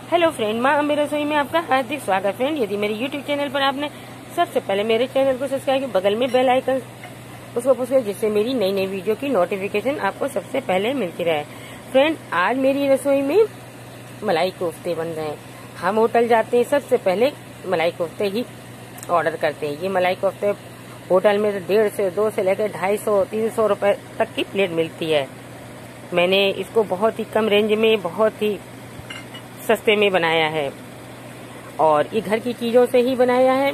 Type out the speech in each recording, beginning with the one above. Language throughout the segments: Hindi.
हेलो फ्रेंड, माँ अम्बे रसोई में आपका हार्दिक स्वागत। फ्रेंड, यदि मेरे यूट्यूब चैनल पर आपने सबसे पहले मेरे चैनल को सब्सक्राइब किया, बगल में बेल आइकन उसको पुश करें, जिससे मेरी नई नई वीडियो की नोटिफिकेशन आपको सबसे पहले मिलती रहे। फ्रेंड, आज मेरी रसोई में मलाई कोफ्ते बन रहे हैं। हम होटल जाते हैं, सबसे पहले मलाई कोफ्ते ही ऑर्डर करते हैं। ये मलाई कोफ्ते होटल में 150 से 2 से लेकर 250 300 रुपए तक की प्लेट मिलती है। मैंने इसको बहुत ही कम रेंज में, बहुत ही सस्ते में बनाया है और ये घर की चीजों से ही बनाया है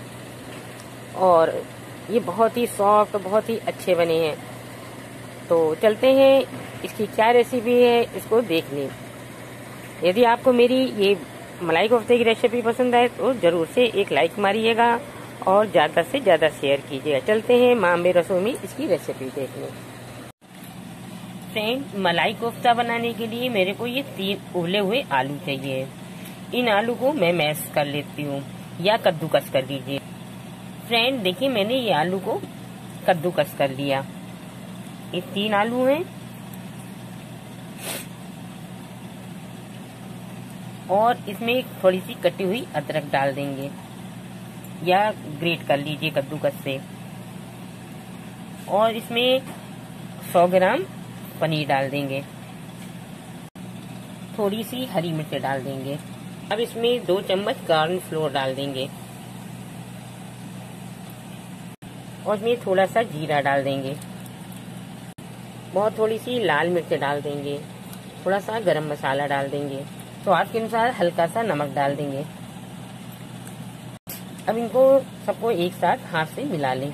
और ये बहुत ही सॉफ्ट, बहुत ही अच्छे बने हैं। तो चलते हैं, इसकी क्या रेसिपी है इसको देखने। यदि आपको मेरी ये मलाई कोफ्ते की रेसिपी पसंद आए तो जरूर से एक लाइक मारिएगा और ज्यादा से ज्यादा शेयर कीजिएगा। चलते हैं माँ अम्बे रसोई में इसकी रेसिपी देखने। फ्रेंड, मलाई कोफ्ता बनाने के लिए मेरे को ये 3 उबले हुए आलू चाहिए। इन आलू को मैं मैश कर लेती हूँ या कद्दूकस कर लीजिए। फ्रेंड देखिए, मैंने ये आलू को कद्दूकस कर लिया। ये 3 आलू हैं और इसमें एक थोड़ी सी कटी हुई अदरक डाल देंगे या ग्रेट कर लीजिए कद्दूकस से। और इसमें 100 ग्राम पनीर डाल देंगे, थोड़ी सी हरी मिर्च डाल देंगे। अब इसमें 2 चम्मच कॉर्न फ्लोर डाल देंगे और इसमें थोड़ा सा जीरा डाल देंगे, बहुत थोड़ी सी लाल मिर्च डाल देंगे, थोड़ा सा गरम मसाला डाल देंगे, स्वाद के अनुसार हल्का सा नमक डाल देंगे। अब इनको सबको एक साथ हाथ से मिला लें।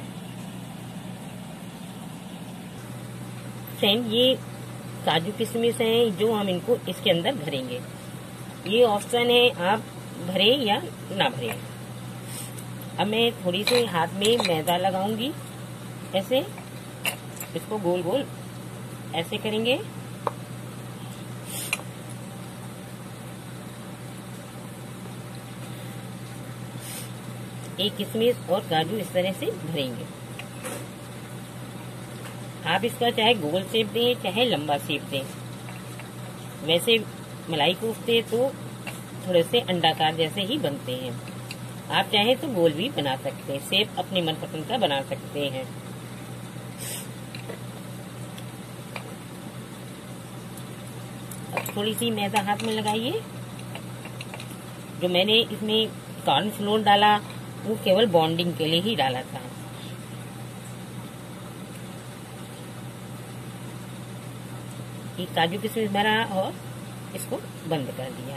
फ्रेंड, ये काजू किशमिश हैं जो हम इनको इसके अंदर भरेंगे। ये ऑप्शन है, आप भरें या ना भरें। अब मैं थोड़ी सी हाथ में मैदा लगाऊंगी, ऐसे इसको गोल गोल ऐसे करेंगे। एक किशमिश और काजू इस तरह से भरेंगे। आप इसका चाहे गोल शेप दें चाहे लंबा शेप दें। वैसे मलाई कोफ्ते तो थोड़े से अंडाकार जैसे ही बनते हैं। आप चाहे तो गोल भी बना सकते हैं, शेप अपने मनपसंद का बना सकते हैं। अब थोड़ी सी मैदा हाथ में लगाइए। जो मैंने इसमें कॉर्न फ्लोर डाला वो केवल बॉन्डिंग के लिए ही डाला था। ये काजू किशमिश भरा और इसको बंद कर दिया।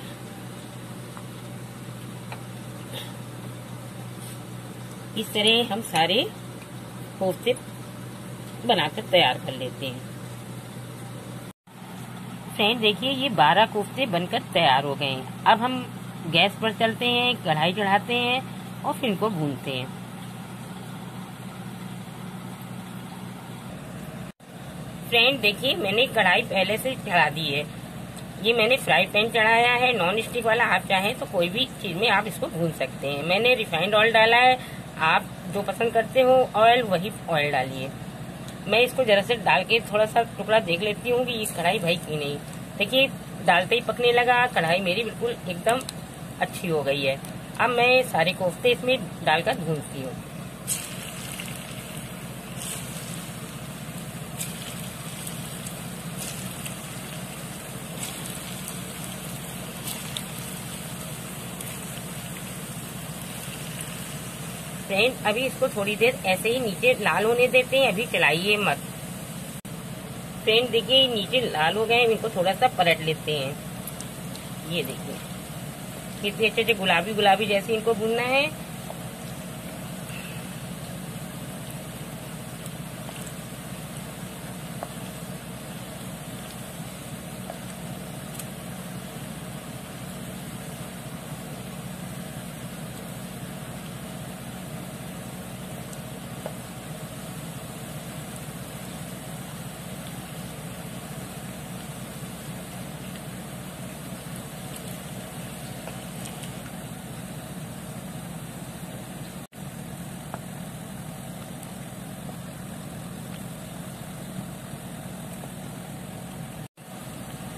इस तरह हम सारे कोफ्ते बनाकर तैयार कर लेते हैं। फ्रेंड देखिए, ये 12 कोफ्ते बनकर तैयार हो गए हैं। अब हम गैस पर चलते हैं, कढ़ाई चढ़ाते हैं और फिर इनको भूनते हैं। फ्रेंड देखिए, मैंने कढ़ाई पहले से चढ़ा दी है। ये मैंने फ्राई पैन चढ़ाया है, नॉन स्टिक वाला। आप चाहें तो कोई भी चीज में आप इसको भून सकते हैं। मैंने रिफाइंड ऑयल डाला है, आप जो पसंद करते हो ऑयल वही ऑयल डालिए। मैं इसको जरा से डाल के थोड़ा सा टुकड़ा देख लेती हूँ कि ये कढ़ाई भाई की नहीं। देखिए, डालते ही पकने लगा, कढ़ाई मेरी बिल्कुल एकदम अच्छी हो गई है। अब मैं सारे कोफ्ते इसमें डालकर भूनती हूँ। फ्रेंड, अभी इसको थोड़ी देर ऐसे ही नीचे लाल होने देते हैं, अभी चलाइए मत। फ्रेंड देखिए, नीचे लाल हो गए, इनको थोड़ा सा पलट लेते हैं। ये देखिए कितने अच्छे अच्छे गुलाबी गुलाबी जैसे इनको भूनना है।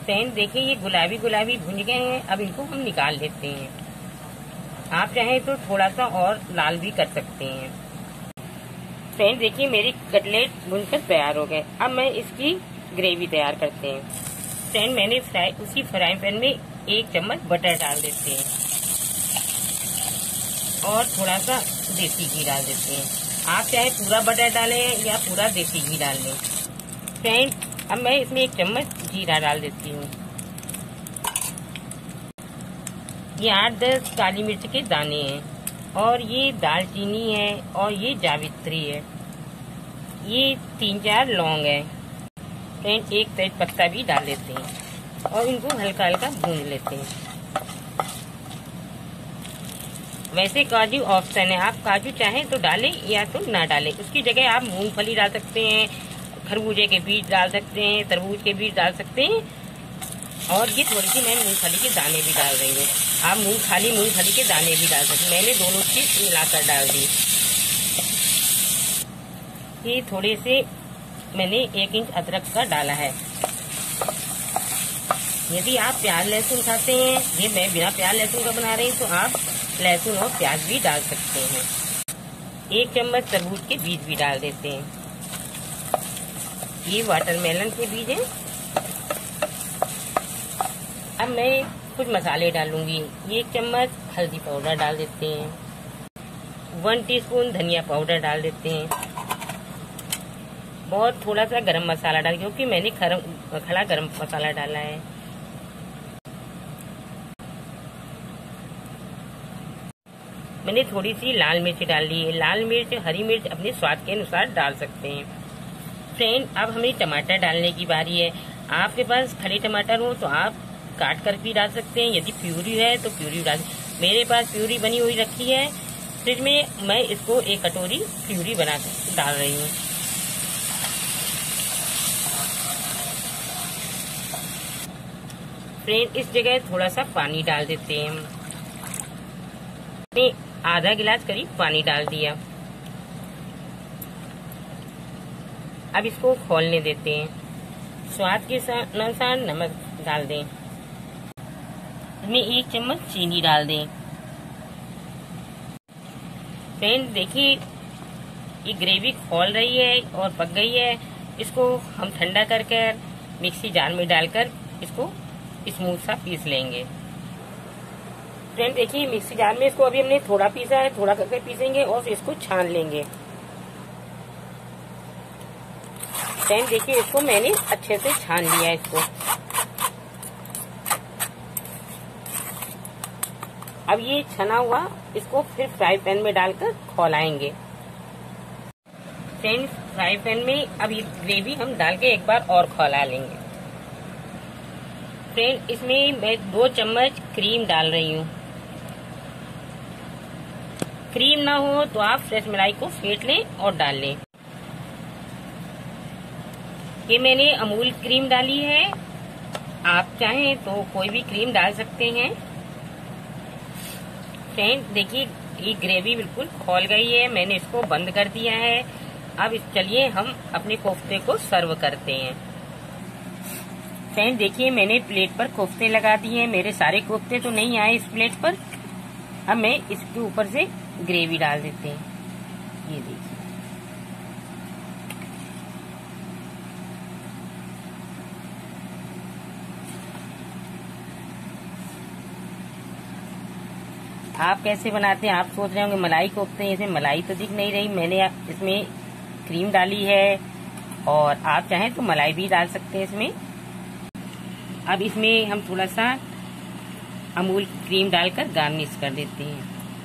फ्रेंड देखिए ये गुलाबी गुलाबी भुन गए हैं। अब इनको हम निकाल लेते हैं। आप चाहें तो थोड़ा सा और लाल भी कर सकते हैं। फ्रेंड देखिए मेरी कटलेट भुनकर तैयार हो गए। अब मैं इसकी ग्रेवी तैयार करते हैं। फ्रेंड मैंने उसी फ्राई पैन में 1 चम्मच बटर डाल देते हैं और थोड़ा सा देसी घी डाल देते हैं। आप चाहे पूरा बटर डालें या पूरा देसी घी डाल लें। फ्रेंड अब मैं इसमें 1 चम्मच जीरा डाल देती हूँ। ये 8-10 काली मिर्च के दाने हैं और ये दालचीनी है और ये जावित्री है। ये 3-4 लौंग है। फ्रेंड 1 तेज पत्ता भी डाल लेते हैं और इनको हल्का हल्का भून लेते हैं। वैसे काजू ऑप्शन है, आप काजू चाहें तो डालें या तो ना डालें। उसकी जगह आप मूंगफली डाल सकते हैं, खरबूजे के बीज डाल सकते हैं, तरबूज के बीज डाल सकते हैं। और ये थोड़ी सी मैं मूंगफली के दाने भी डाल रही हूँ। आप खाली मूंगफली के दाने भी डाल सकते हैं। मैंने दोनों चीज मिलाकर डाल दी। ये थोड़े से मैंने 1 इंच अदरक का डाला है। यदि आप प्याज लहसुन खाते हैं, ये मैं बिना प्याज लहसुन का बना रही हूँ, तो आप लहसुन और प्याज भी डाल सकते हैं। 1 चम्मच तरबूज के बीज भी डाल देते हैं। ये वाटरमेलन के बीज हैं। अब मैं कुछ मसाले डालूंगी। 1 चम्मच हल्दी पाउडर डाल देते हैं। 1 टीस्पून धनिया पाउडर डाल देते हैं। बहुत थोड़ा सा गरम मसाला डाल, क्योंकि मैंने खड़ा गरम मसाला डाला है। मैंने थोड़ी सी लाल मिर्च डाल ली है। लाल मिर्च हरी मिर्च अपने स्वाद के अनुसार डाल सकते हैं। फ्रेंड अब हमें टमाटर डालने की बारी है। आपके पास खड़े टमाटर हो तो आप काट कर भी डाल सकते हैं। यदि प्यूरी है तो प्यूरी डाल। मेरे पास प्यूरी बनी हुई रखी है फ्रिज में, मैं इसको 1 कटोरी प्यूरी बना कर डाल रही हूँ। फ्रेंड इस जगह थोड़ा सा पानी डाल देते हैं। हमने आधा गिलास करीब पानी डाल दिया। अब इसको खौलने देते हैं। स्वाद के अनुसार नमक डाल दें। इसमें 1 चम्मच चीनी डाल दें। फ्रेंड देखिए ये ग्रेवी खौल रही है और पक गई है। इसको हम ठंडा करके मिक्सी जार में डालकर इसको स्मूथ सा पीस लेंगे। फ्रेंड देखिए मिक्सी जार में इसको अभी हमने थोड़ा पीसा है, थोड़ा करके पीसेंगे और फिर इसको छान लेंगे। फ्रेंड देखिए इसको मैंने अच्छे से छान लिया है। इसको अब ये छना हुआ इसको फिर फ्राई पैन में डालकर खौलाएंगे। फ्रेंड फ्राई पैन में अब ये ग्रेवी हम डाल के एक बार और खौला लेंगे। फ्रेंड इसमें मैं 2 चम्मच क्रीम डाल रही हूँ। क्रीम ना हो तो आप फ्रेश मलाई को फेंट लें और डाल लें। ये मैंने अमूल क्रीम डाली है, आप चाहें तो कोई भी क्रीम डाल सकते हैं। फ्रेंड देखिए ये ग्रेवी बिल्कुल खौल गई है। मैंने इसको बंद कर दिया है। अब चलिए हम अपने कोफ्ते को सर्व करते हैं। फ्रेंड देखिए मैंने प्लेट पर कोफ्ते लगा दिए हैं। मेरे सारे कोफ्ते तो नहीं आए इस प्लेट पर। अब मैं इसके ऊपर से ग्रेवी डाल देते हैं। ये देखिए आप कैसे बनाते हैं? आप सोच रहे होंगे मलाई कोफ्ते हैं, इसमें मलाई तो दिख नहीं रही। मैंने इसमें क्रीम डाली है और आप चाहें तो मलाई भी डाल सकते हैं इसमें। अब इसमें हम थोड़ा सा अमूल क्रीम डालकर गार्निश कर देते हैं।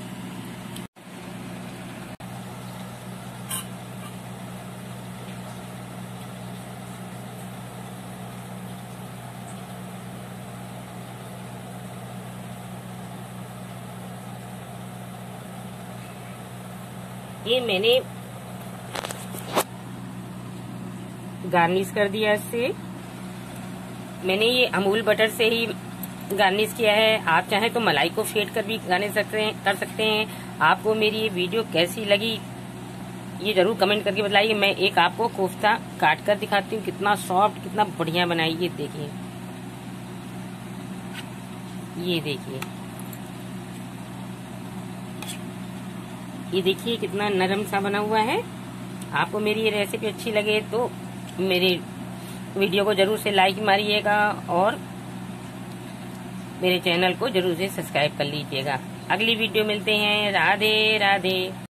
ये मैंने गार्निश कर दिया इससे। मैंने ये अमूल बटर से ही गार्निश किया है। आप चाहें तो मलाई को फेंट कर भी गार्निश कर सकते हैं। आपको मेरी ये वीडियो कैसी लगी ये जरूर कमेंट करके बताइए। मैं एक आपको कोफ्ता काट कर दिखाती हूँ, कितना सॉफ्ट कितना बढ़िया बनाई। ये देखिए ये देखिए कितना नरम सा बना हुआ है। आपको मेरी ये रेसिपी अच्छी लगे तो मेरे वीडियो को जरूर से लाइक मारिएगा और मेरे चैनल को जरूर से सब्सक्राइब कर लीजिएगा। अगली वीडियो मिलते हैं। राधे राधे।